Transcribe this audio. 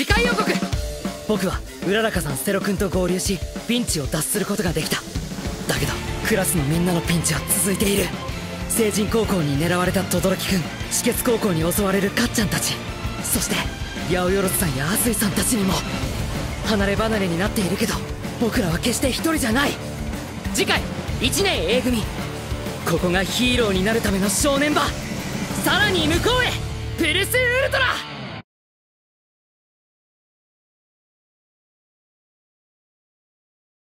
次回予告。僕はうららかさんステロ君と合流しピンチを脱することができた。だけどクラスのみんなのピンチは続いている。聖人高校に狙われた轟君、止血高校に襲われるかっちゃんたち、そして八百万さんやアスイさんたちにも。離れ離れになっているけど僕らは決して一人じゃない。次回1年 A 組、ここがヒーローになるための正念場。さらに向こうへプルスウルトラ。